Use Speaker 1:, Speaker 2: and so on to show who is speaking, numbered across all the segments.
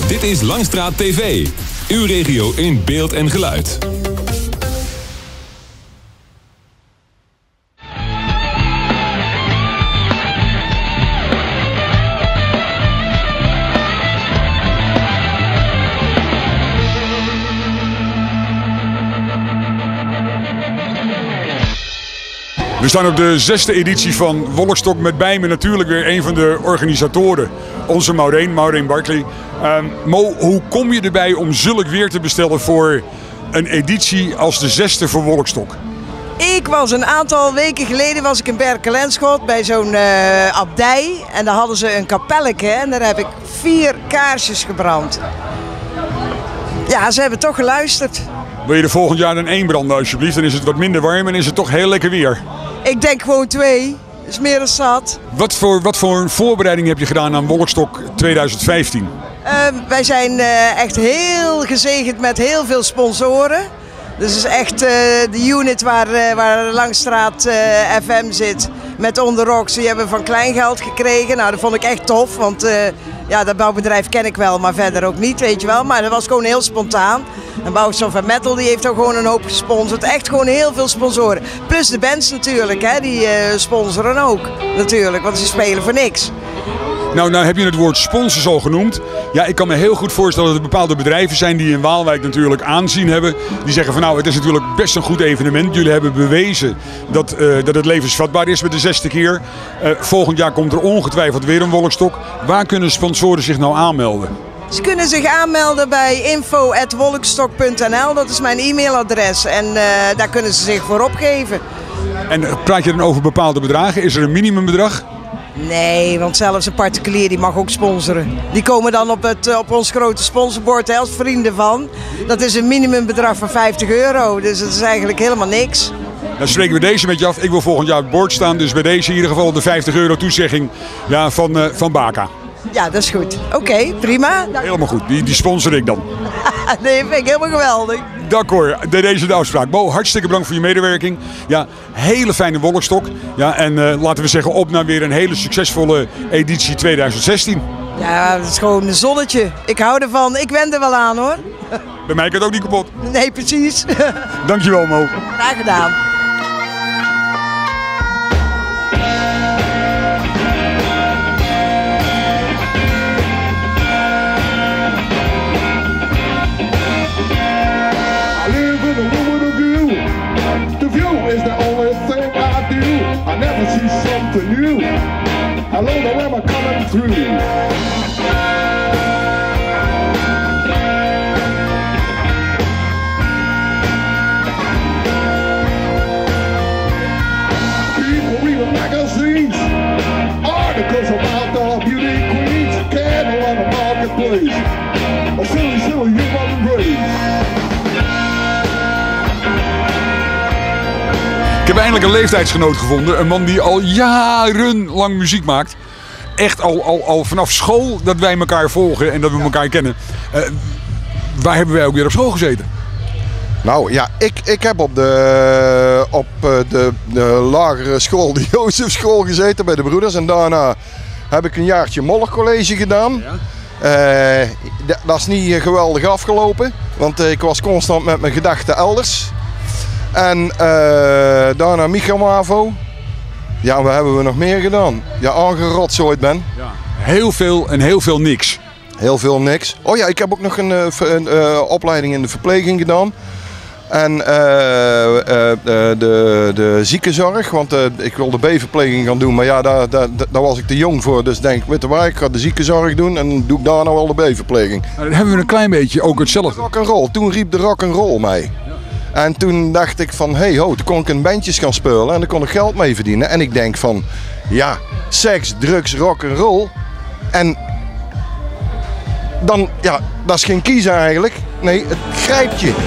Speaker 1: Dit is Langstraat TV. Uw regio in beeld en geluid.
Speaker 2: We staan op de 6e editie van Wolkstok met bij me natuurlijk weer een van de organisatoren. Onze Maureen Barkley. Mo, hoe kom je erbij om zulk weer te bestellen voor een editie als de 6e voor Wolkstok?
Speaker 3: Ik was een aantal weken geleden in Berkel-en-Schot bij zo'n abdij. En daar hadden ze een kapelletje en daar heb ik 4 kaarsjes gebrand. Ja, ze hebben toch geluisterd.
Speaker 2: Wil je er volgend jaar dan 1 branden alsjeblieft? Dan is het wat minder warm en is het toch heel lekker weer.
Speaker 3: Ik denk gewoon 2. Is meer dan zat.
Speaker 2: Wat voor voorbereiding heb je gedaan aan Wolkstok 2015?
Speaker 3: Wij zijn echt heel gezegend met heel veel sponsoren. Dus het is echt de unit waar Langstraat FM zit met On The Rocks. Die hebben van kleingeld gekregen. Nou, dat vond ik echt tof, want ja, dat bouwbedrijf ken ik wel, maar verder ook niet, weet je wel. Maar dat was gewoon heel spontaan. En Bouwstof en Metal die heeft ook gewoon een hoop gesponsord. Echt gewoon heel veel sponsoren. Plus de bands natuurlijk, hè, die sponsoren ook natuurlijk, want ze spelen voor niks.
Speaker 2: Nou heb je het woord sponsors al genoemd. Ja, ik kan me heel goed voorstellen dat er bepaalde bedrijven zijn die in Waalwijk natuurlijk aanzien hebben. Die zeggen van nou, het is natuurlijk best een goed evenement. Jullie hebben bewezen dat het levensvatbaar is met de 6e keer. Volgend jaar komt er ongetwijfeld weer een Wolkstok. Waar kunnen sponsoren zich nou aanmelden?
Speaker 3: Ze kunnen zich aanmelden bij info@wolkstok.nl. Dat is mijn e-mailadres en daar kunnen ze zich voor opgeven.
Speaker 2: En praat je dan over bepaalde bedragen? Is er een minimumbedrag?
Speaker 3: Nee, want zelfs een particulier die mag ook sponsoren. Die komen dan op ons grote sponsorbord als vrienden van. Dat is een minimumbedrag van €50. Dus dat is eigenlijk helemaal niks.
Speaker 2: Dan spreken we deze met je af. Ik wil volgend jaar op het bord staan. Dus bij deze in ieder geval de €50 toezegging van Baka.
Speaker 3: Ja, dat is goed. Oké, prima.
Speaker 2: Helemaal goed. Die sponsor ik dan.
Speaker 3: Nee, vind ik helemaal geweldig.
Speaker 2: D'accord, deze de afspraak. Bo, hartstikke bedankt voor je medewerking. Ja, hele fijne Wolkstok. Ja, en laten we zeggen op naar weer een hele succesvolle editie 2016.
Speaker 3: Ja, het is gewoon een zonnetje. Ik hou ervan. Ik wend er wel aan hoor.
Speaker 2: Bij mij kan het ook niet kapot.
Speaker 3: Nee, precies.
Speaker 2: Dankjewel Mo.
Speaker 3: Graag gedaan.
Speaker 4: Something new. I don't know where I'm coming through. People reading magazines, articles about the beauty queens, cattle on the marketplace, a silly human race.
Speaker 2: Ik heb eindelijk een leeftijdsgenoot gevonden. Een man die al jarenlang muziek maakt. Echt al vanaf school dat wij elkaar volgen en dat we elkaar kennen. Waar hebben wij ook weer op school gezeten?
Speaker 5: Nou ja, ik heb op de lagere school, de Jozefschool gezeten bij de broeders. En daarna heb ik een jaartje Mollercollege gedaan. Ja. Dat is niet geweldig afgelopen. Want ik was constant met mijn gedachten elders. En daarna Micro-Mavo. Ja, wat hebben we nog meer gedaan? Ja, aangerotzooid ben.
Speaker 2: Ja. Heel veel en heel veel niks.
Speaker 5: Heel veel niks. Oh ja, ik heb ook nog een opleiding in de verpleging gedaan. En de ziekenzorg, want ik wilde B-verpleging gaan doen. Maar ja, daar was ik te jong voor. Dus denk ik, weet je waar, ik ga de ziekenzorg doen en dan doe ik daar nou wel de B-verpleging.
Speaker 2: Nou, dan hebben we een klein beetje ook hetzelfde.
Speaker 5: Rock'n'roll, toen riep de rock'n'roll mij. En toen dacht ik van, toen kon ik in bandjes gaan spelen en daar kon ik geld mee verdienen. En ik denk van, ja, seks, drugs, rock'n'roll. En dan, ja, dat is geen kiezen eigenlijk. Nee, het grijpt je.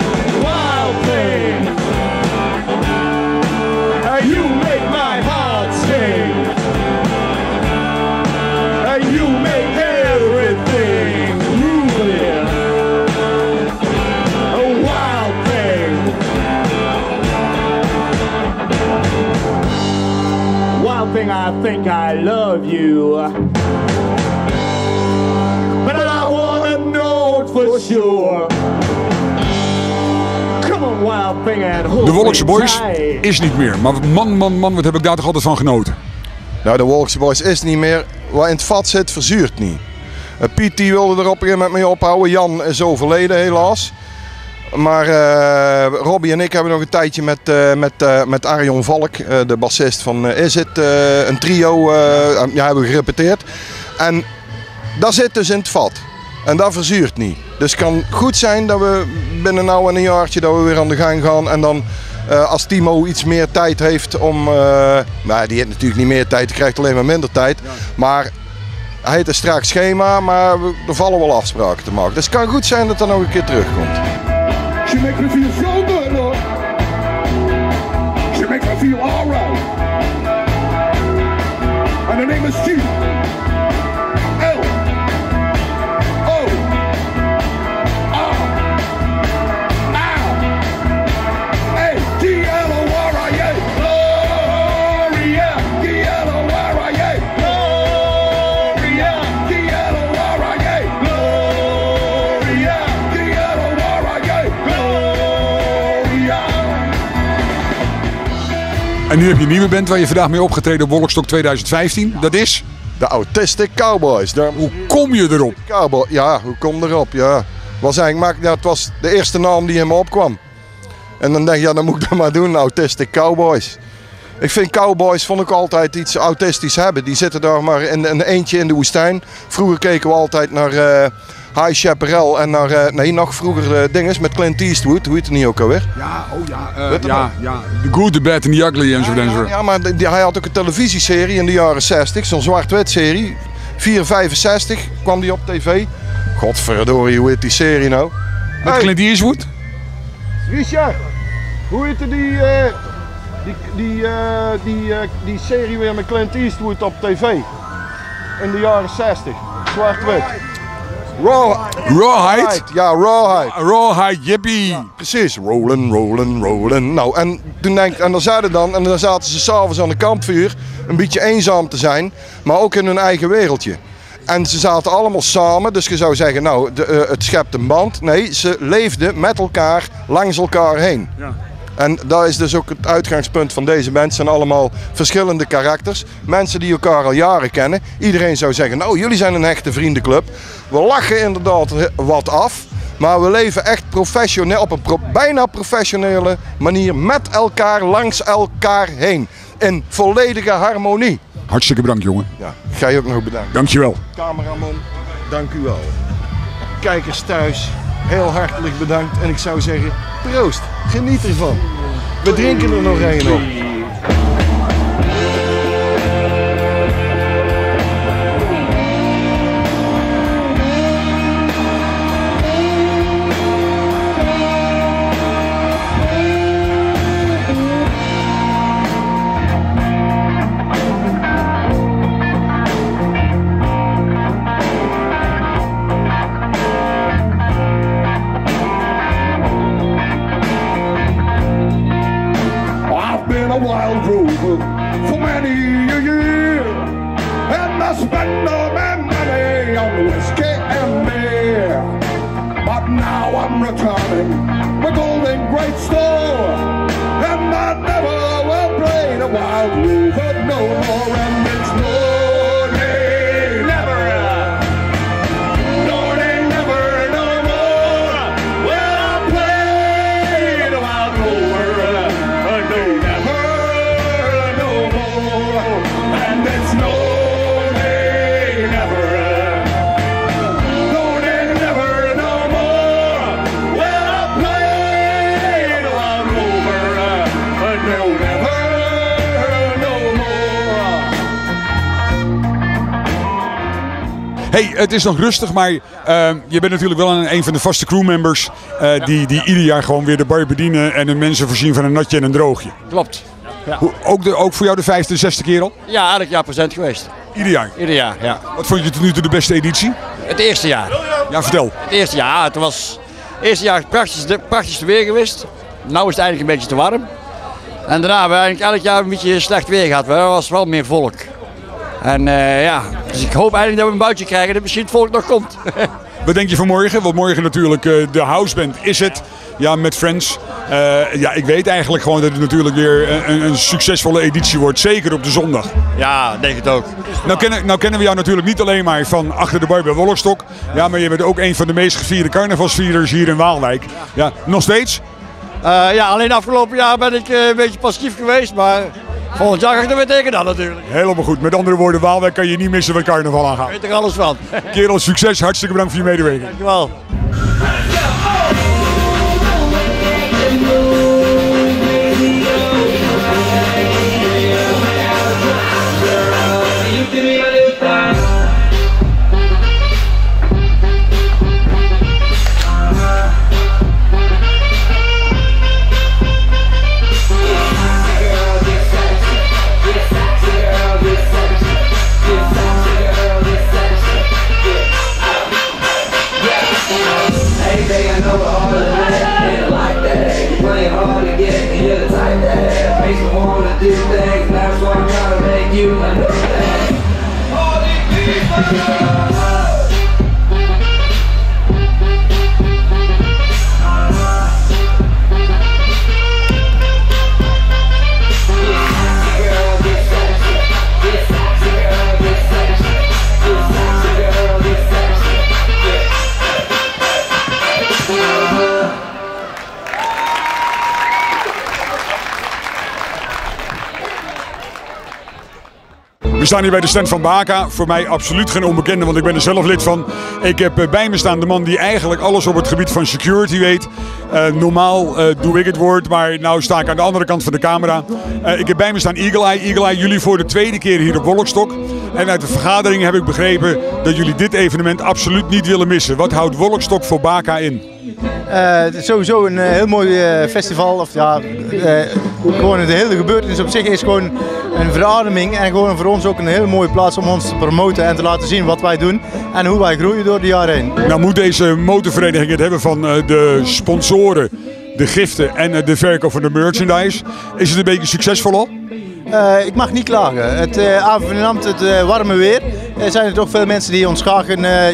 Speaker 4: I think I love you, but I wanna
Speaker 6: shore. Come on, wild thing and hold
Speaker 2: De Wolkse
Speaker 6: me
Speaker 2: Boys
Speaker 6: tight.
Speaker 2: is niet meer. Maar man, wat heb ik daar toch altijd van genoten.
Speaker 5: Nou, de Wolkse Boys is niet meer. Wat in het vat zit, verzuurt niet. Piet die wilde er op een gegeven moment mee ophouden. Jan is overleden helaas. Maar Robbie en ik hebben nog een tijdje met Arjon Valk, de bassist van Is It, een trio hebben we gerepeteerd. En dat zit dus in het vat. En dat verzuurt niet. Dus het kan goed zijn dat we binnen nou en een jaartje dat we weer aan de gang gaan. En dan als Timo iets meer tijd heeft om... nou, die heeft natuurlijk niet meer tijd, die krijgt alleen maar minder tijd. Ja. Maar hij heeft een strak schema, maar er vallen wel afspraken te maken. Dus het kan goed zijn dat er nog een keer terugkomt.
Speaker 4: She makes me feel so good, Lord. She makes me feel alright. And her name is G. L. O. R. I. A. D. L. O. R. I. A. Gloria. D. L. O. R. I. A. Gloria. D. L. O. R. I. A. Gloria. D. L. O. R. I. A. Gloria.
Speaker 2: En nu heb je een nieuwe band waar je vandaag mee opgetreden op Wolkstok 2015. Dat is?
Speaker 5: De Autistic Cowboys.
Speaker 2: Hoe kom je erop?
Speaker 5: Cowboy. Ja, hoe kom je erop? Ja. Was eigenlijk, ja, het was de eerste naam die in me opkwam. En dan denk je, ja, dan moet ik dat maar doen, Autistic Cowboys. Ik vind cowboys vond ik altijd iets autistisch hebben. Die zitten daar maar in een eentje in de woestijn. Vroeger keken we altijd naar High Chaparral en naar, nee, nog vroeger dinges met Clint Eastwood. Hoe heet het niet ook alweer?
Speaker 2: Ja, oh ja. Ja. The Good, The Bad and The Ugly enzovoort.
Speaker 5: Ja, maar hij had ook een televisieserie in de jaren 60, zo'n zwart-wit serie. 4,65 kwam die op tv. Godverdorie, hoe heet die serie nou?
Speaker 2: Met Clint Eastwood?
Speaker 5: Richard, hoe heette die serie weer met Clint Eastwood op tv? In de jaren 60, zwart-wit.
Speaker 2: Rawhide?
Speaker 5: Ja, Rawhide.
Speaker 2: Rawhide, yippie.
Speaker 5: Ja, precies, rollen. Nou, en toen dan zaten ze s'avonds aan de kampvuur een beetje eenzaam te zijn, maar ook in hun eigen wereldje. En ze zaten allemaal samen, dus je zou zeggen, nou, het schept een band. Nee, ze leefden met elkaar, langs elkaar heen. Ja. En dat is dus ook het uitgangspunt van deze band. Het zijn allemaal verschillende karakters. Mensen die elkaar al jaren kennen. Iedereen zou zeggen, nou, jullie zijn een hechte vriendenclub. We lachen inderdaad wat af. Maar we leven echt professioneel, op een bijna professionele manier met elkaar, langs elkaar heen. In volledige harmonie.
Speaker 2: Hartstikke bedankt, jongen.
Speaker 5: Ja, ga je ook nog bedanken.
Speaker 2: Dankjewel.
Speaker 5: Cameraman, dank u wel. Kijkers thuis, heel hartelijk bedankt. En ik zou zeggen, proost, geniet ervan. We drinken er nog een op.
Speaker 4: A wild rover for many a year, and I spent all my money on whiskey and beer. But now I'm returning my golden great store, and I never will play the wild rover no more. And it's no day never, no day never no more. Will I play the wild rover no never. And it's no day never, no day never no more. Well, I play the wild rover, but no never no more.
Speaker 2: Hey, het is nog rustig, maar je bent natuurlijk wel een van de vaste crewmembers die ieder jaar gewoon weer de bar bedienen en de mensen voorzien van een natje en een droogje.
Speaker 7: Klopt. Ja.
Speaker 2: Ook voor jou de 5e, 6e keer al?
Speaker 7: Ja, elk jaar present geweest.
Speaker 2: Ieder jaar?
Speaker 7: Ieder jaar, ja.
Speaker 2: Wat vond je tot nu toe de beste editie?
Speaker 7: Het eerste jaar.
Speaker 2: Ja, vertel.
Speaker 7: Het eerste jaar, het eerste jaar het prachtigste weer geweest. Nu is het eigenlijk een beetje te warm. En daarna hebben we eigenlijk elk jaar een beetje slecht weer gehad. Er was wel meer volk. En ja, dus ik hoop eigenlijk dat we een buitje krijgen dat misschien het volk nog komt.
Speaker 2: Wat denk je van morgen? Want morgen natuurlijk de houseband is het. Ja, met Friends. Ja, ik weet eigenlijk gewoon dat het natuurlijk weer een succesvolle editie wordt. Zeker op de zondag.
Speaker 7: Ja, denk het ook.
Speaker 2: Nou kennen we jou natuurlijk niet alleen maar van achter de bar bij Wollerstok. Ja, maar je bent ook een van de meest gevierde carnavalsvierders hier in Waalwijk. Ja, nog steeds?
Speaker 7: Ja, alleen afgelopen jaar ben ik een beetje passief geweest, maar volgend jaar ga ik er weer tegenaan natuurlijk.
Speaker 2: Helemaal goed. Met andere woorden, Waalwijk kan je niet missen wat carnaval aangaat.
Speaker 7: Ik weet er alles van.
Speaker 2: Kerel, succes. Hartstikke bedankt voor je medewerking.
Speaker 7: Dankjewel.
Speaker 2: We staan hier bij de stand van Baka. Voor mij absoluut geen onbekende, want ik ben er zelf lid van. Ik heb bij me staan de man die eigenlijk alles op het gebied van security weet. Normaal doe ik het woord, maar nu sta ik aan de andere kant van de camera. Ik heb bij me staan Eagle Eye. Eagle Eye, jullie voor de tweede keer hier op Wolkstok. En uit de vergadering heb ik begrepen dat jullie dit evenement absoluut niet willen missen. Wat houdt Wolkstok voor Baka in?
Speaker 8: Het is sowieso een heel mooi festival. Of, ja, gewoon de hele gebeurtenis op zich is gewoon een verademing. En gewoon voor ons ook een hele mooie plaats om ons te promoten en te laten zien wat wij doen. En hoe wij groeien door de jaren heen.
Speaker 2: Nou moet deze motorvereniging het hebben van de sponsoren, de giften en de verkoop van de merchandise. Is het een beetje succesvol al?
Speaker 8: Ik mag niet klagen. Aanvallend het warme weer zijn er toch veel mensen die ons graag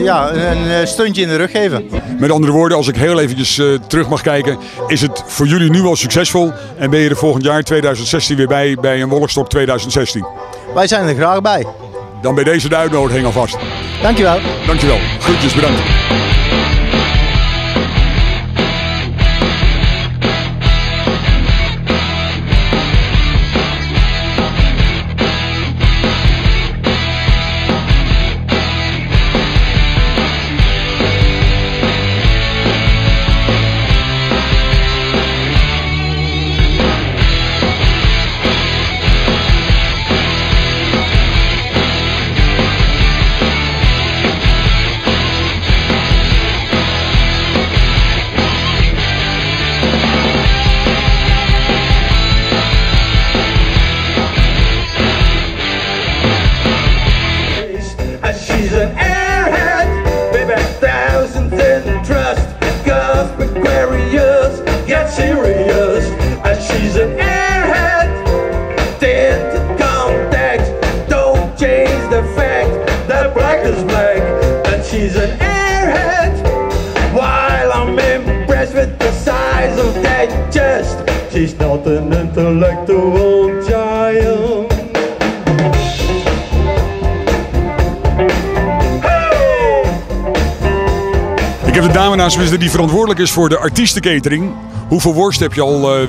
Speaker 8: een steuntje in de rug geven.
Speaker 2: Met andere woorden, als ik heel eventjes terug mag kijken, is het voor jullie nu al succesvol en ben je er volgend jaar 2016 weer bij een Wolkstok 2016?
Speaker 8: Wij zijn er graag bij.
Speaker 2: Dan bij deze de uitnodiging alvast.
Speaker 8: Dankjewel.
Speaker 2: Dankjewel. Groetjes, bedankt.
Speaker 6: She's not an intellectual giant.
Speaker 2: Ik heb de dame naast me die verantwoordelijk is voor de artiestencatering. Hoeveel worst heb je al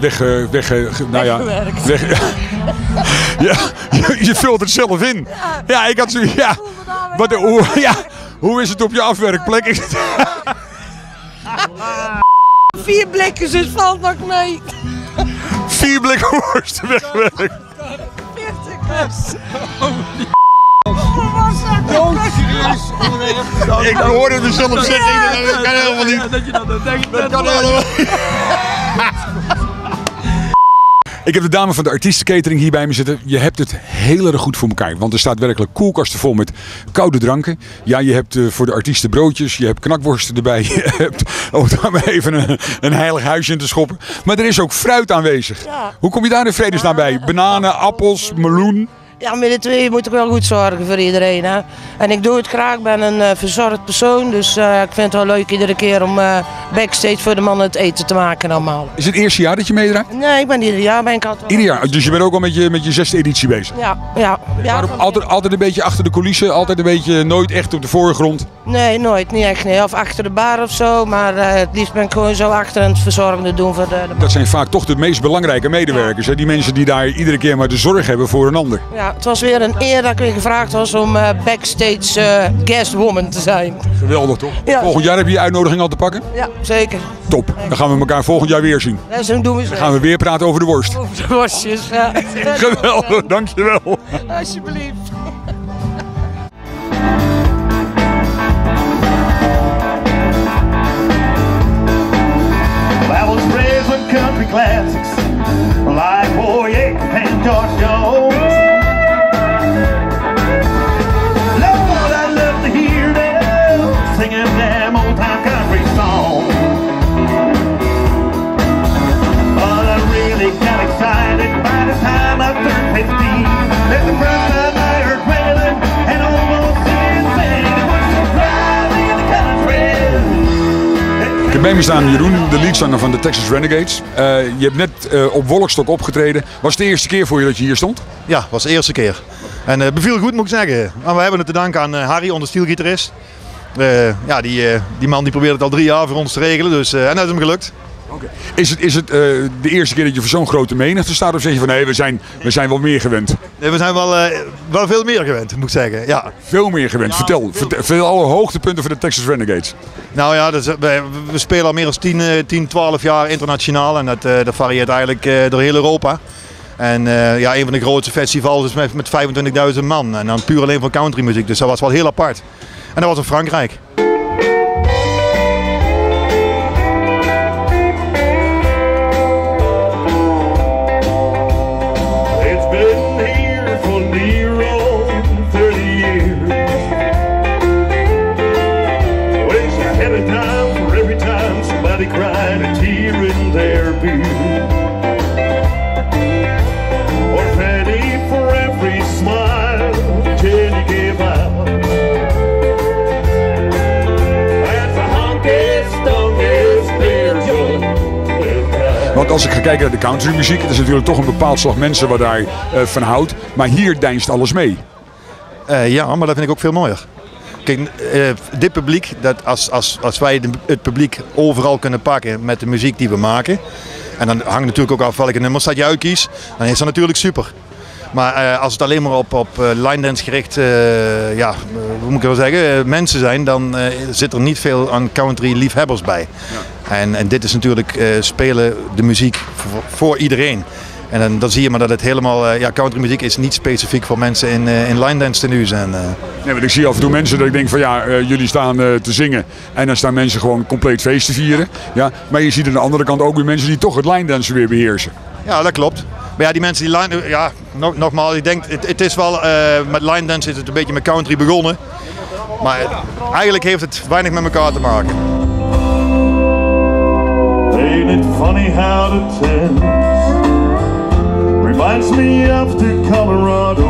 Speaker 2: ja, je vult het zelf in. Ja, ik had zo. Ja. Hoe is het op je afwerkplek?
Speaker 9: 4 blikjes, dus valt nog mee.
Speaker 2: 4 blikken worst wegwerkt.
Speaker 9: 40 serieus.
Speaker 2: Ik hoorde het zelf zeggen. Dat kan helemaal niet.
Speaker 9: Dat je dat denkt.
Speaker 2: Dat kan helemaal niet. Ik heb de dame van de artiestencatering hier bij me zitten. Je hebt het heel erg goed voor elkaar. Want er staat werkelijk koelkasten vol met koude dranken. Ja, je hebt voor de artiesten broodjes. Je hebt knakworsten erbij. Je hebt, om daar maar even een heilig huisje in te schoppen. Maar er is ook fruit aanwezig. Ja. Hoe kom je daar in vredesnaam bij? Bananen, appels, meloen?
Speaker 9: Ja, met de twee moet ik wel goed zorgen voor iedereen. Hè? En ik doe het graag, ik ben een verzorgd persoon. Dus ik vind het wel leuk iedere keer om backstage voor de mannen het eten te maken allemaal.
Speaker 2: Is het eerste jaar dat je meedraait?
Speaker 9: Nee, ik ben ieder jaar altijd wel.
Speaker 2: Ieder jaar, dus je bent ook al met je 6e editie bezig?
Speaker 9: Ja.
Speaker 2: Waarom altijd een beetje achter de coulissen, altijd een beetje nooit echt op de voorgrond?
Speaker 9: Nee, nooit, niet echt. Nee. Of achter de bar of zo, maar het liefst ben ik gewoon zo achter het verzorgende doen voor de
Speaker 2: Dat zijn vaak toch de meest belangrijke medewerkers, hè? Die mensen die daar iedere keer maar de zorg hebben voor een ander.
Speaker 9: Ja, het was weer een eer dat ik weer gevraagd was om backstage guestwoman te zijn.
Speaker 2: Geweldig toch?
Speaker 9: Ja.
Speaker 2: Volgend jaar heb je je uitnodiging al te pakken?
Speaker 9: Ja, zeker.
Speaker 2: Top, dan gaan we elkaar volgend jaar weer zien.
Speaker 9: Ja, zo doen we
Speaker 2: Dan gaan we weer praten over de worst.
Speaker 9: Over de worstjes, ja.
Speaker 2: Geweldig, dankjewel.
Speaker 9: Alsjeblieft.
Speaker 6: I was raised with country classics like Boy and George Jones. Lord, I love to hear them singing them old time country songs. But I really got excited by the time I turned 15. That's the first time I heard Waylon and almost sing. It was surprising in the country.
Speaker 2: Ik heb bij me staan Jeroen, de leadzanger van de Texas Renegades. Je hebt net op Wolkstok opgetreden. Was het de eerste keer voor je dat je hier stond?
Speaker 10: Ja, was de eerste keer. En beviel goed, moet ik zeggen. Maar we hebben het te danken aan Harry, onze stielgitarist. Ja, die man die probeert het al 3 jaar voor ons te regelen, dus, en dat is hem gelukt.
Speaker 2: Okay. Is het de eerste keer dat je voor zo'n grote menigte staat, of zeg je van nee, we zijn wel meer gewend?
Speaker 10: Nee, we zijn wel veel meer gewend, moet ik zeggen. Ja.
Speaker 2: Veel meer gewend. Ja. Vertel alle hoogtepunten van de Texas Renegades.
Speaker 10: Nou ja, we spelen al meer dan 10, 12 jaar internationaal en dat varieert eigenlijk door heel Europa. En ja, een van de grootste festivals is met 25.000 man en dan puur alleen van countrymuziek, dus dat was wel heel apart. En dat was in Frankrijk.
Speaker 6: Cried a tear in their beer, or penny for every smile till you give out. That's the honkiest, stonkest beer.
Speaker 2: Want als ik ga kijken naar de countrymuziek, het is natuurlijk toch een bepaald slag mensen wat daar van houdt. Maar hier deinst alles mee.
Speaker 10: Ja, maar dat vind ik ook veel mooier. Kijk, dit publiek, dat als wij het publiek overal kunnen pakken met de muziek die we maken. En dan hangt natuurlijk ook af welke nummers dat je uitkiest. Dan is dat natuurlijk super. Maar als het alleen maar op line dance gericht, ja, hoe moet ik wel zeggen, mensen zijn, dan zit er niet veel aan country liefhebbers bij. Ja. En dit is natuurlijk spelen de muziek voor iedereen. En dan zie je maar dat het helemaal, ja, countrymuziek is niet specifiek voor mensen in line dance tenues. Nee,
Speaker 2: want ik zie af en toe mensen dat ik denk van ja, jullie staan te zingen en dan staan mensen gewoon compleet feest te vieren. Ja, maar je ziet aan de andere kant ook weer mensen die toch het line dance weer beheersen.
Speaker 10: Ja, dat klopt. Maar ja, die mensen die line, ja, nogmaals, ik denk, het is wel, met line dance is het een beetje met country begonnen. Maar eigenlijk heeft het weinig met elkaar te maken.
Speaker 6: Ain't it funny how the tense reminds me of the Colorado,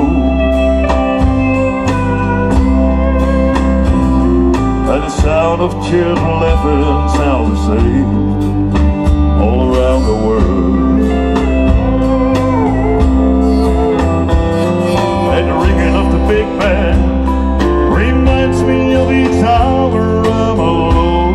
Speaker 6: and the sound of children laughing sounds the same all around the world, and the ringing of the big band reminds me of each hour I'm alone.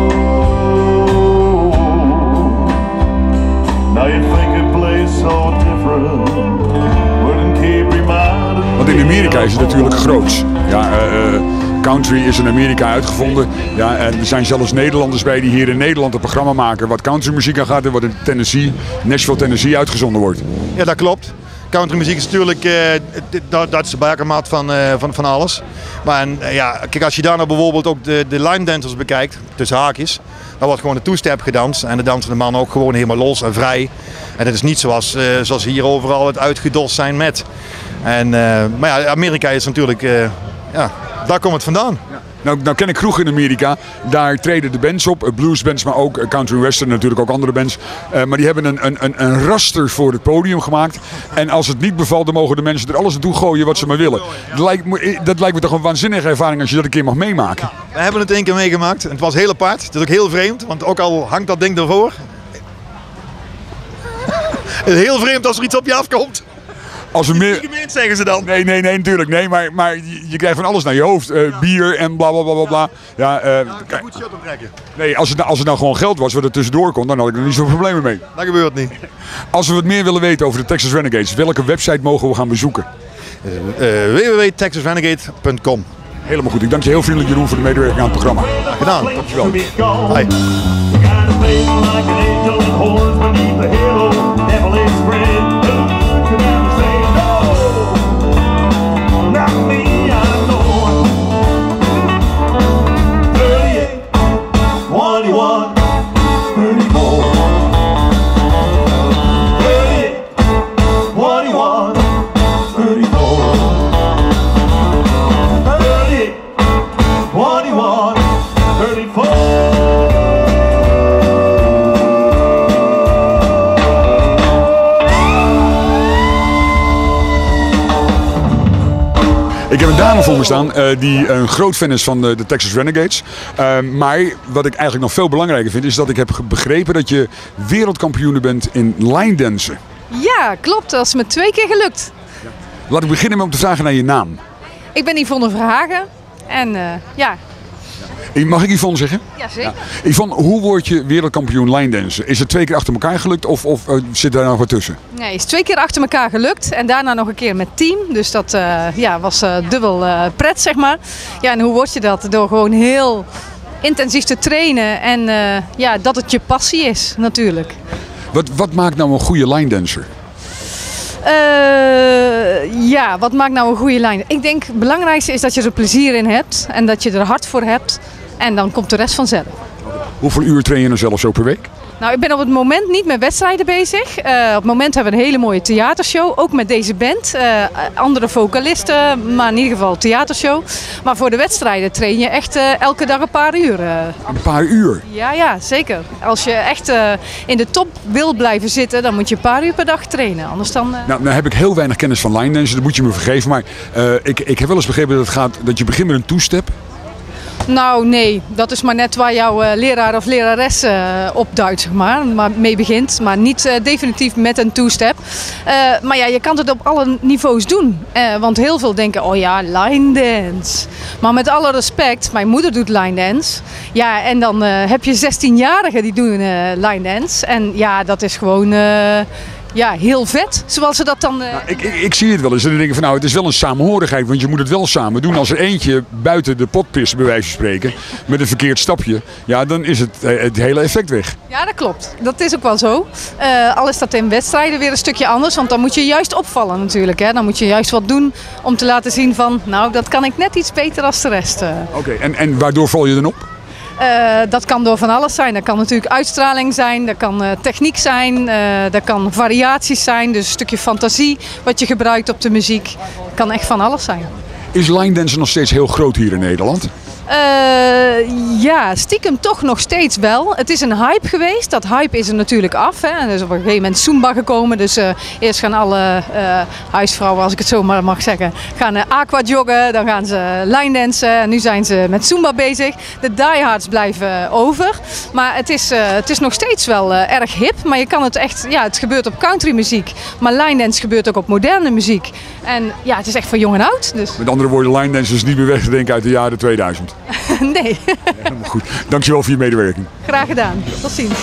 Speaker 6: Now you think it plays so different, wouldn't keep reminding.
Speaker 2: Want in Amerika is het natuurlijk groots. Ja, country is in Amerika uitgevonden. Ja, en er zijn zelfs Nederlanders bij die hier in Nederland een programma maken wat countrymuziek aan gaat en wat in Nashville, Tennessee uitgezonden wordt.
Speaker 10: Ja, dat klopt. Countrymuziek is natuurlijk, dat is de bakermat van alles. Maar ja, kijk, als je daar nou bijvoorbeeld ook de line dancers bekijkt, tussen haakjes, dan wordt gewoon de two-step gedanst en de dansen de mannen ook gewoon helemaal los en vrij. En dat is niet zoals hier overal het uitgedost zijn met. Maar ja, Amerika is natuurlijk, ja, daar komt het vandaan.
Speaker 2: Nou ken ik kroeg in Amerika, daar treden de bands op, bluesbands, maar ook country western, natuurlijk ook andere bands. Maar die hebben een raster voor het podium gemaakt. En als het niet bevalt, dan mogen de mensen er alles naartoe gooien wat ze maar willen. Dat lijkt me toch een waanzinnige ervaring als je dat een keer mag meemaken.
Speaker 10: We hebben het 1 keer meegemaakt en het was heel apart. Het is ook heel vreemd, want ook al hangt dat ding ervoor. Het is heel vreemd als er iets op je afkomt.
Speaker 2: Als we meer...
Speaker 10: Gemeend zeggen ze dan.
Speaker 2: Nee, natuurlijk. Nee, maar je krijgt van alles naar je hoofd. Bier en bla bla bla bla. Ja,
Speaker 10: een goed shot optrekken.
Speaker 2: Nee, als het nou gewoon geld was wat er tussendoor kon, dan had ik er niet zoveel problemen mee.
Speaker 10: Dat gebeurt niet.
Speaker 2: Als we wat meer willen weten over de Texas Renegades, welke website mogen we gaan bezoeken?
Speaker 10: www.texasrenegade.com.
Speaker 2: Helemaal goed. Ik dank je heel vriendelijk, Jeroen, voor de medewerking aan het programma.
Speaker 10: Gedaan.
Speaker 2: Dankjewel.
Speaker 10: Hi.
Speaker 2: Ik heb een dame voor me staan die een groot fan is van de Texas Renegades. Maar wat ik eigenlijk nog veel belangrijker vind is dat ik heb begrepen dat je wereldkampioene bent in line dansen.
Speaker 11: Ja, klopt. Dat is me 2 keer gelukt.
Speaker 2: Ja. Laat ik beginnen met om te vragen naar je naam.
Speaker 11: Ik ben Yvonne Verhagen en ja.
Speaker 2: Mag ik Yvonne zeggen?
Speaker 11: Ja, zeker. Ja.
Speaker 2: Yvonne, hoe word je wereldkampioen line dansen? Is het 2 keer achter elkaar gelukt of zit daar nog wat tussen?
Speaker 11: Nee, het is 2 keer achter elkaar gelukt en daarna nog een keer met team. Dus dat was dubbel pret, zeg maar. Ja, en hoe word je dat? Door gewoon heel intensief te trainen en dat het je passie is, natuurlijk.
Speaker 2: Wat maakt nou een goede line dancer?
Speaker 11: Wat maakt nou een goede lijn? Ik denk het belangrijkste is dat je er plezier in hebt en dat je er hard voor hebt. En dan komt de rest vanzelf.
Speaker 2: Hoeveel uur train je dan zelf zo per week?
Speaker 11: Nou, ik ben op het moment niet met wedstrijden bezig. Op het moment hebben we een hele mooie theatershow. Ook met deze band. Andere vocalisten, maar in ieder geval theatershow. Maar voor de wedstrijden train je echt elke dag een paar uur.
Speaker 2: Een paar uur?
Speaker 11: Ja, zeker. Als je echt in de top wil blijven zitten, dan moet je een paar uur per dag trainen. Anders dan...
Speaker 2: Nou heb ik heel weinig kennis van line dansen, dat moet je me vergeven. Maar ik heb wel eens begrepen dat je begint met een two-step.
Speaker 11: Nou nee, dat is maar net waar jouw leraar of lerares opduidt, zeg maar mee begint. Maar niet definitief met een two-step. Maar ja, je kan het op alle niveaus doen. Want heel veel denken, oh ja, line dance. Maar met alle respect, mijn moeder doet line dance. Ja, en dan heb je 16-jarigen die doen line dance. En ja, dat is gewoon... heel vet, zoals ze dat dan...
Speaker 2: Ik zie het wel eens en dan denk ik van het is wel een samenhorigheid, want je moet het wel samen doen. Als er eentje buiten de pot pist, bij wijze van spreken, met een verkeerd stapje, ja, dan is het hele effect weg.
Speaker 11: Ja, dat klopt. Dat is ook wel zo. Al is dat in wedstrijden weer een stukje anders, want dan moet je juist opvallen natuurlijk. Hè. Dan moet je juist wat doen om te laten zien van, nou, dat kan ik net iets beter als de rest.
Speaker 2: Oké, en waardoor val je dan op?
Speaker 11: Dat kan door van alles zijn. Dat kan natuurlijk uitstraling zijn, dat kan techniek zijn, dat kan variaties zijn. Dus een stukje fantasie wat je gebruikt op de muziek. Dat kan echt van alles zijn.
Speaker 2: Is line dansen nog steeds heel groot hier in Nederland?
Speaker 11: Ja, stiekem toch nog steeds wel. Het is een hype geweest. Dat hype is er natuurlijk af. Hè. Er is op een gegeven moment Zumba gekomen. Dus eerst gaan alle huisvrouwen, als ik het zo maar mag zeggen, gaan aqua joggen. Dan gaan ze line dansen. En nu zijn ze met Zumba bezig. De diehards blijven over. Maar het is nog steeds wel erg hip. Maar je kan het echt, ja, het gebeurt op countrymuziek. Maar line dance gebeurt ook op moderne muziek. En ja, het is echt voor jong en oud. Dus.
Speaker 2: Met andere woorden, line dance is niet meer weg te denken uit de jaren 2000.
Speaker 11: Nee.
Speaker 2: Helemaal goed. Dankjewel voor je medewerking.
Speaker 11: Graag gedaan. Tot ziens.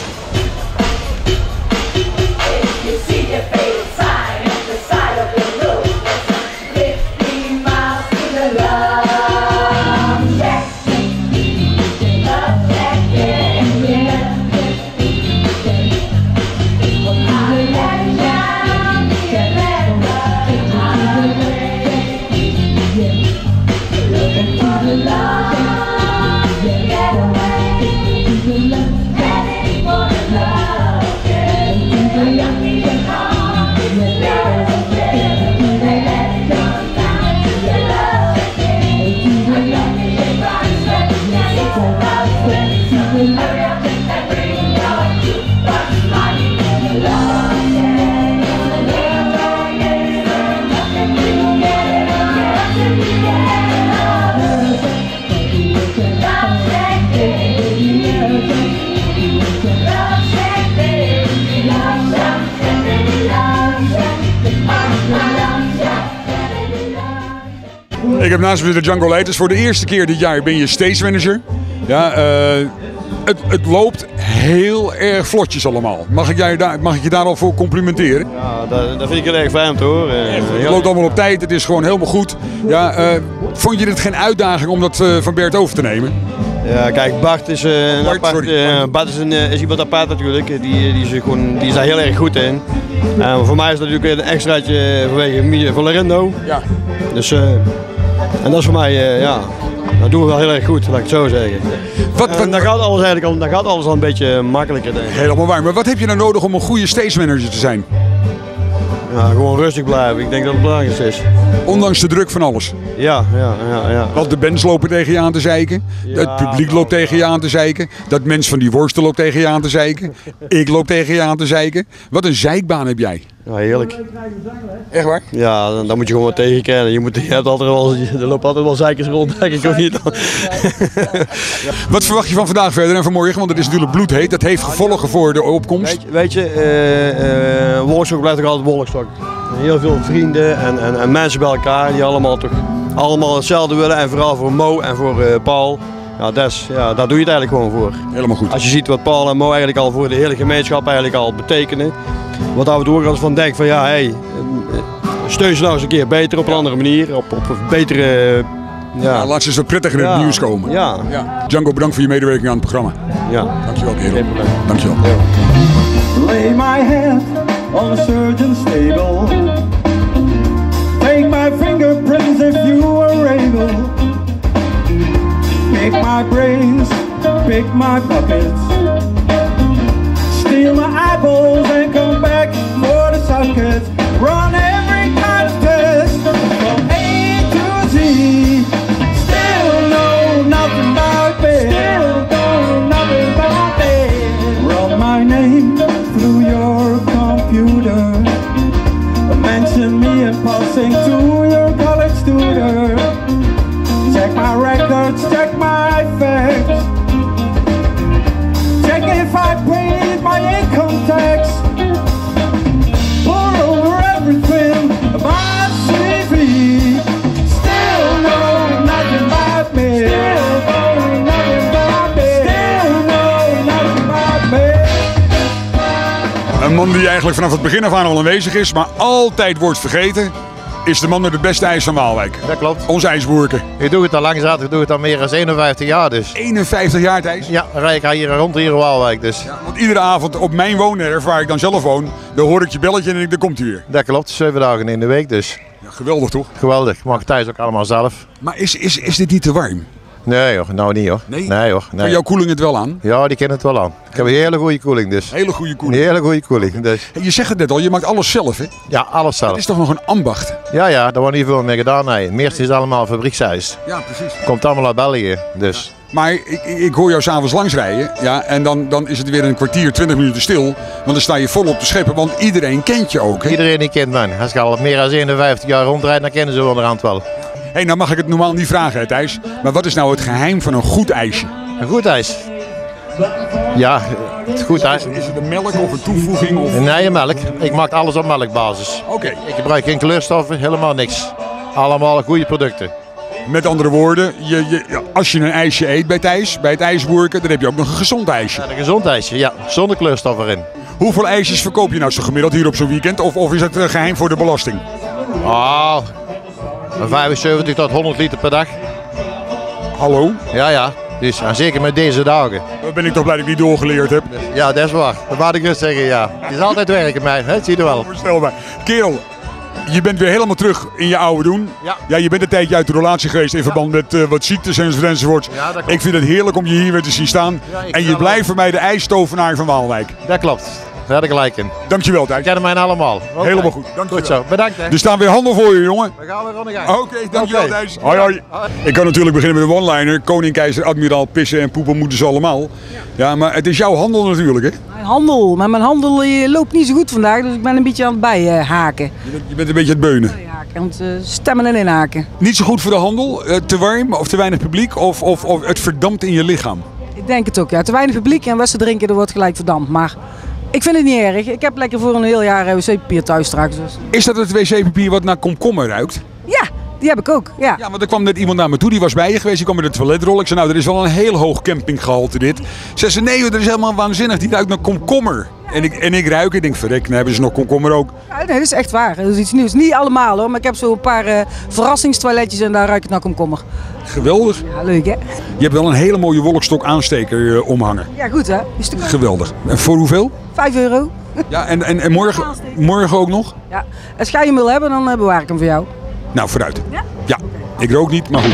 Speaker 2: Ik heb naast me de Django Leiters. Voor de eerste keer dit jaar ben je stage manager. Ja, het loopt heel erg vlotjes allemaal. Mag ik je daar al voor complimenteren?
Speaker 12: Ja, dat vind ik heel erg fijn te horen.
Speaker 2: Het loopt allemaal op tijd, het is gewoon helemaal goed. Ja, vond je dit geen uitdaging om dat van Bert over te nemen?
Speaker 12: Ja, kijk, Bart is is iemand apart natuurlijk. Die is daar heel erg goed in. Voor mij is dat natuurlijk een extraatje vanwege Valerindo.
Speaker 2: Ja.
Speaker 12: Dus, en dat is voor mij, dat doen we wel heel erg goed, laat ik het zo zeggen. Dan gaat alles al een beetje makkelijker, denk ik.
Speaker 2: Helemaal waar. Maar wat heb je nou nodig om een goede stage manager te zijn?
Speaker 12: Ja, gewoon rustig blijven. Ik denk dat het belangrijkste is.
Speaker 2: Ondanks de druk van alles?
Speaker 12: Ja.
Speaker 2: Want de bands lopen tegen je aan te zeiken. Ja, het publiek loopt tegen je aan te zeiken. Dat mens van die worsten loopt tegen je aan te zeiken. Ik loop tegen je aan te zeiken. Wat een zeikbaan heb jij.
Speaker 12: Ja, heerlijk.
Speaker 2: Echt waar?
Speaker 12: Ja, dan moet je gewoon wat tegenkennen. Er lopen altijd wel zeikers rond, denk ik, of niet?
Speaker 2: Wat verwacht je van vandaag verder en van morgen? Want het is natuurlijk bloedheet. Dat heeft gevolgen voor de opkomst.
Speaker 12: Weet je, Wolkstok blijft toch altijd Wolkstok. Heel veel vrienden en mensen bij elkaar die allemaal hetzelfde willen. En vooral voor Mo en voor Paul. Ja, daar doe je het eigenlijk gewoon voor.
Speaker 2: Helemaal goed.
Speaker 12: Als je ziet wat Paul en Mo eigenlijk al voor de hele gemeenschap eigenlijk al betekenen. Wat af en toe ook als van denk van ja, steun ze nou eens een keer beter op een andere manier. Op een betere...
Speaker 2: Ja, laat ze eens wat prettiger in het nieuws komen.
Speaker 12: Ja.
Speaker 2: Django, bedankt voor je medewerking aan het programma.
Speaker 12: Ja.
Speaker 2: Dankjewel, kerel. Dankjewel.
Speaker 6: Lay my hand on a surgeon's table. Take my fingerprints if you are able. Pick my brains, pick my pockets. Steal my eyeballs and come back for the sockets. Run every kind of test from A to Z. Still know nothing about me. Still know nothing about me. Run my name through your computer. Mention me in passing to your college tutor. Check my records, check my facts. Check if I paid my income tax. Pour over everything about CV. Still know nothing about me. Still know nothing about me. Still know nothing about me.
Speaker 2: Een man die eigenlijk vanaf het begin af aan al aanwezig is, maar altijd wordt vergeten, is de man met het beste ijs van Waalwijk.
Speaker 8: Dat klopt.
Speaker 2: Onze ijsboerken.
Speaker 8: Ik doe het al lang zat, ik doe het al meer dan 51 jaar dus.
Speaker 2: 51 jaar Thijs?
Speaker 8: Ja, dan rijd ik hier rond in Waalwijk dus.
Speaker 2: Ja, want iedere avond op mijn woonerf, waar ik dan zelf woon, dan hoor ik je belletje en denk, daar komt hij weer.
Speaker 8: Dat klopt, 7 dagen in de week dus.
Speaker 2: Ja, geweldig toch?
Speaker 8: Geweldig, ik mag het thuis ook allemaal zelf.
Speaker 2: Maar is dit niet te warm?
Speaker 8: Nee hoor, nou niet hoor.
Speaker 2: Nee
Speaker 8: hoor.
Speaker 2: Kan jouw koeling het wel aan?
Speaker 8: Ja, die kennen het wel aan. Ik heb een hele goede koeling dus.
Speaker 2: Hele goede koeling?
Speaker 8: Een hele goede koeling dus.
Speaker 2: Je zegt het net al, je maakt alles zelf hè?
Speaker 8: Ja, alles zelf.
Speaker 2: Het is toch nog een ambacht?
Speaker 8: Ja, daar wordt niet veel meer gedaan. Nee. Het meeste is allemaal fabrieksijs.
Speaker 2: Ja, precies.
Speaker 8: Komt allemaal uit België dus.
Speaker 2: Maar ik hoor jou s'avonds langs rijden, ja, en dan is het weer een kwartier, 20 minuten stil. Want dan sta je volop te scheppen, want iedereen kent je ook. Hè?
Speaker 8: Iedereen die kent mij. Als ik al meer dan 51 jaar rondrijd, dan kennen ze onderhand wel.
Speaker 2: Hé, nou mag ik het normaal niet vragen, hè, Thijs. Maar wat is nou het geheim van een goed ijsje?
Speaker 8: Een goed ijs? Ja, het goed ijs.
Speaker 2: Is het een melk of een toevoeging? Of...
Speaker 8: Nee, melk. Ik maak alles op melkbasis.
Speaker 2: Oké.
Speaker 8: Ik gebruik geen kleurstoffen, helemaal niks. Allemaal goede producten.
Speaker 2: Met andere woorden, als je een ijsje eet bij Thijs, bij het ijsboerken, dan heb je ook nog een gezond ijsje.
Speaker 8: Ja, een gezond ijsje, ja. Zonder kleurstoffen erin.
Speaker 2: Hoeveel ijsjes verkoop je nou zo gemiddeld hier op zo'n weekend? Of is het geheim voor de belasting?
Speaker 8: Oh, 75 tot 100 liter per dag.
Speaker 2: Hallo?
Speaker 8: Ja. Dus, en zeker met deze dagen.
Speaker 2: Dan ben ik toch blij dat ik niet doorgeleerd heb.
Speaker 8: Ja, dat is waar. Dat wou ik dus zeggen, ja. Het is altijd werken, mij. Dat zie je wel.
Speaker 2: Verstelbaar. Kerel, je bent weer helemaal terug in je oude doen. Ja, je bent een tijdje uit de relatie geweest in verband met wat ziektes enzovoort.
Speaker 8: Ja, dat klopt.
Speaker 2: Ik vind het heerlijk om je hier weer te zien staan. Ja, en je blijft voor mij de ijstovenaar van Waalwijk.
Speaker 8: Dat klopt. Daar had ik gelijk in.
Speaker 2: Dankjewel, Thijs.
Speaker 8: Kennen mij allemaal. Okay.
Speaker 2: Helemaal goed. Dankjewel.
Speaker 8: Goed zo. Bedankt. Hè.
Speaker 2: Er staan weer handen voor je, jongen.
Speaker 8: We gaan weer aan de gang.
Speaker 2: Oké, dankjewel, Thijs. Hoi. Ik kan natuurlijk beginnen met een one-liner. Koning, keizer, admiraal, pissen en poepen moeten ze allemaal. Ja, maar het is jouw handel natuurlijk, hè?
Speaker 13: Mijn handel. Maar mijn handel loopt niet zo goed vandaag, dus ik ben een beetje aan het bijhaken.
Speaker 2: Je bent een beetje aan het beunen.
Speaker 13: Aan het stemmen en inhaken.
Speaker 2: Niet zo goed voor de handel? Te warm of te weinig publiek? Of het verdampt in je lichaam?
Speaker 13: Ik denk het ook, ja. Te weinig publiek en westen drinken, er wordt gelijk verdampt. Maar ik vind het niet erg. Ik heb lekker voor een heel jaar wc-papier thuis straks. Dus.
Speaker 2: Is dat het wc-papier wat naar komkommer ruikt?
Speaker 13: Ja, Die heb ik ook, ja.
Speaker 2: Ja, want er kwam net iemand naar me toe, die was bij je geweest, die kwam met een toiletrol. Ik zei, nou, er is wel een heel hoog campinggehalte dit. Ze zei, nee, dat is helemaal waanzinnig, die ruikt naar komkommer. En ik ruik, ik denk, verrek, dan hebben ze nog komkommer ook.
Speaker 13: Ja, nee, dat is echt waar. Dat is iets nieuws. Niet allemaal hoor, maar ik heb zo een paar verrassingstoiletjes en daar ruikt het naar komkommer.
Speaker 2: Geweldig.
Speaker 13: Ja, leuk hè?
Speaker 2: Je hebt wel een hele mooie wolkstok aansteker omhangen.
Speaker 13: Ja, goed hè?
Speaker 2: Geweldig. En voor hoeveel?
Speaker 13: €5.
Speaker 2: Ja, en morgen ook nog?
Speaker 13: Ja, als jij hem wil hebben, dan bewaar ik hem voor jou.
Speaker 2: Nou, vooruit.
Speaker 13: Ja?
Speaker 2: Ja, ik rook niet, maar goed.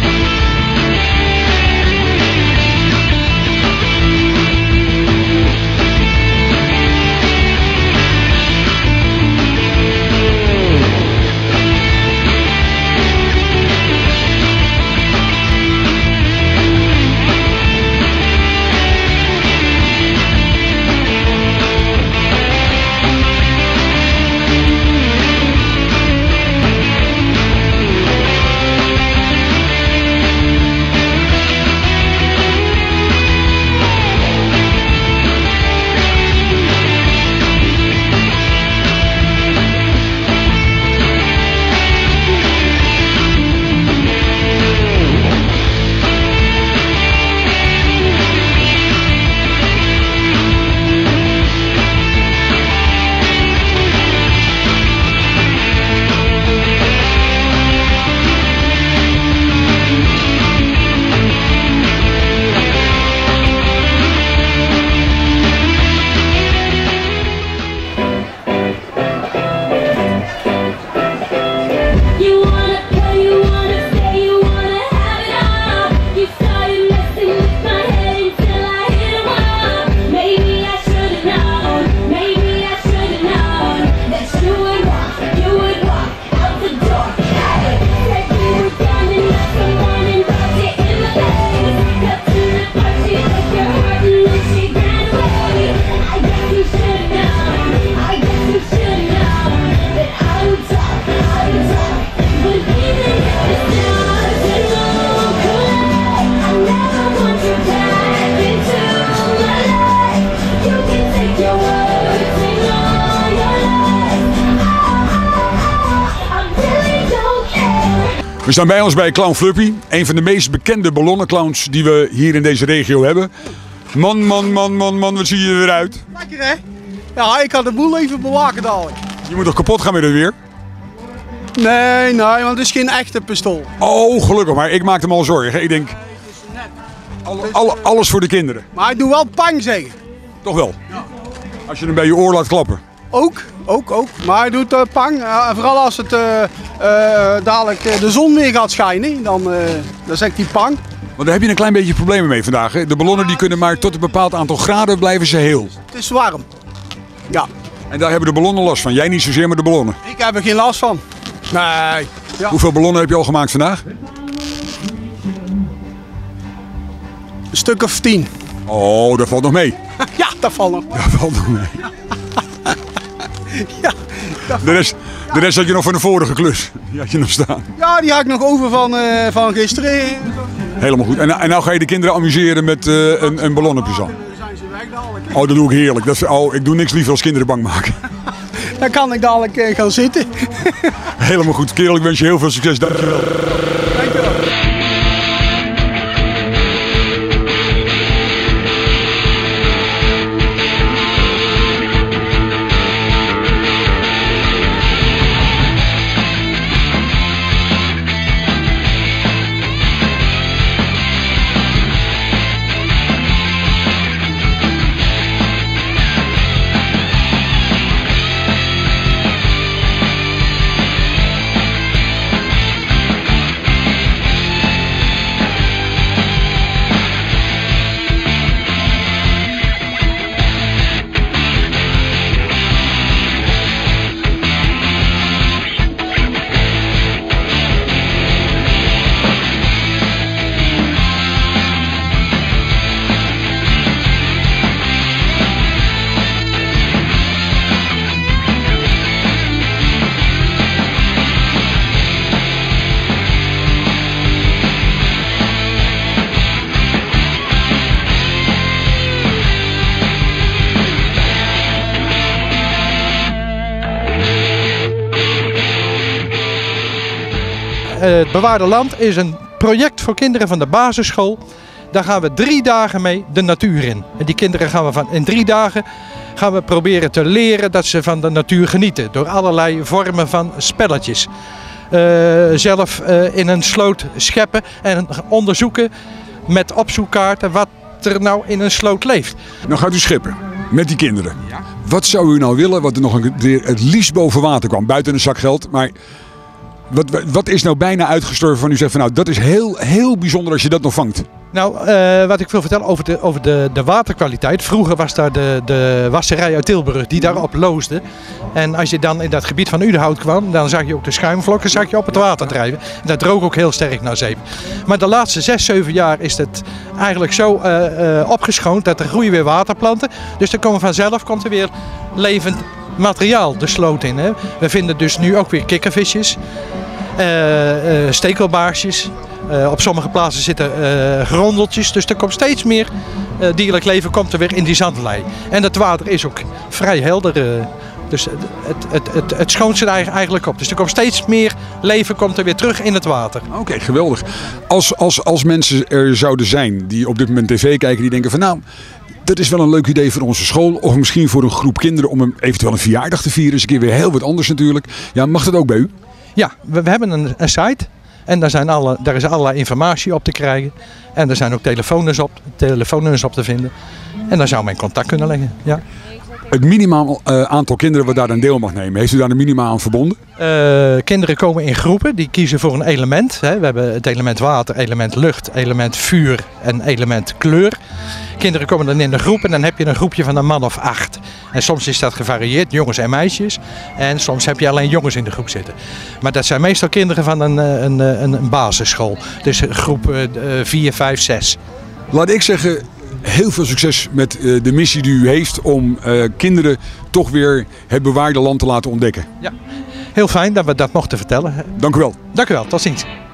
Speaker 2: We staan bij ons bij Clown Fluppy, een van de meest bekende ballonnenclowns die we hier in deze regio hebben. Man, wat zie je er weer uit?
Speaker 14: Lekker hè? Ja, ik had de boel even bewaken dadelijk.
Speaker 2: Je moet toch kapot gaan met het weer?
Speaker 14: Nee, want het is geen echte pistool.
Speaker 2: Oh, gelukkig, maar ik maak hem al zorgen. Ik denk, alles voor de kinderen.
Speaker 14: Maar ik doe wel pang zeggen.
Speaker 2: Toch wel? Ja. Als je hem bij je oor laat klappen.
Speaker 14: Ook. Maar hij doet pang. Vooral als het dadelijk de zon weer gaat schijnen, dan zegt hij pang.
Speaker 2: Want daar heb je een klein beetje problemen mee vandaag. Hè? De ballonnen die kunnen maar tot een bepaald aantal graden blijven ze heel.
Speaker 14: Het is warm. Ja.
Speaker 2: En daar hebben de ballonnen last van. Jij niet zozeer, maar de ballonnen.
Speaker 14: Ik heb er geen last van. Nee. Ja.
Speaker 2: Hoeveel ballonnen heb je al gemaakt vandaag?
Speaker 14: Een stuk of 10.
Speaker 2: Oh, dat valt nog mee.
Speaker 14: Ja, dat valt nog.
Speaker 2: Dat valt nog mee.
Speaker 14: Ja.
Speaker 2: De rest had je nog van de vorige klus. Die had je nog staan.
Speaker 14: Ja, die had ik nog over van gisteren.
Speaker 2: Helemaal goed. En nou ga je de kinderen amuseren met een ballonnenpuzzel.
Speaker 14: Dan zijn ze weg dadelijk.
Speaker 2: Oh, dat doe ik heerlijk. Ik doe niks liever als kinderen bang maken.
Speaker 14: Dan kan ik dadelijk gaan zitten.
Speaker 2: Helemaal goed. Kerel, ik wens je heel veel succes. Dankjewel.
Speaker 14: Dankjewel.
Speaker 15: Het Bewaarde Land is een project voor kinderen van de basisschool. Daar gaan we 3 dagen mee de natuur in. En die kinderen gaan we in 3 dagen gaan we proberen te leren dat ze van de natuur genieten. Door allerlei vormen van spelletjes. Zelf in een sloot scheppen en onderzoeken met opzoekkaarten wat er nou in een sloot leeft.
Speaker 2: Nou gaat u scheppen met die kinderen. Ja. Wat zou u nou willen wat er nog een keer het liefst boven water kwam? Buiten een zak geld, maar wat is nou bijna uitgestorven van u zegt van nou dat is heel bijzonder als je dat nog vangt?
Speaker 15: Nou, wat ik wil vertellen over de waterkwaliteit. Vroeger was daar de wasserij uit Tilburg die daarop loosde. En als je dan in dat gebied van Udenhout kwam, dan zag je ook de schuimvlokken zag je op het water drijven. En dat droog ook heel sterk naar zeep. Maar de laatste 6, 7 jaar is het eigenlijk zo opgeschoond dat er groeien weer waterplanten. Dus er komt er weer levend materiaal de sloot in. Hè. We vinden dus nu ook weer kikkervisjes, stekelbaarsjes. Op sommige plaatsen zitten grondeltjes, dus er komt steeds meer dierlijk leven komt er weer in die zandlei. En het water is ook vrij helder, dus het schoont zich eigenlijk op. Dus er komt steeds meer leven komt er weer terug in het water.
Speaker 2: Oké, geweldig. Als mensen er zouden zijn die op dit moment tv kijken, die denken van nou, dat is wel een leuk idee voor onze school of misschien voor een groep kinderen om eventueel een verjaardag te vieren. Is een keer weer heel wat anders natuurlijk. Ja, mag dat ook bij u?
Speaker 15: Ja, we hebben een site. En daar is allerlei informatie op te krijgen. En er zijn ook telefoonnummers op te vinden. En daar zou men contact kunnen leggen. Ja.
Speaker 2: Het minimaal aantal kinderen wat daar een deel mag nemen, heeft u daar een minimaal aan verbonden?
Speaker 15: Kinderen komen in groepen, die kiezen voor een element. Hè. We hebben het element water, element lucht, element vuur en element kleur. Kinderen komen dan in de groep en dan heb je een groepje van een man of 8. En soms is dat gevarieerd, jongens en meisjes. En soms heb je alleen jongens in de groep zitten. Maar dat zijn meestal kinderen van een basisschool. Dus groep 4, 5, 6.
Speaker 2: Laat ik zeggen, heel veel succes met de missie die u heeft om kinderen toch weer het bewaarde land te laten ontdekken.
Speaker 15: Ja, heel fijn dat we dat mochten vertellen.
Speaker 2: Dank u wel.
Speaker 15: Dank u wel, tot ziens.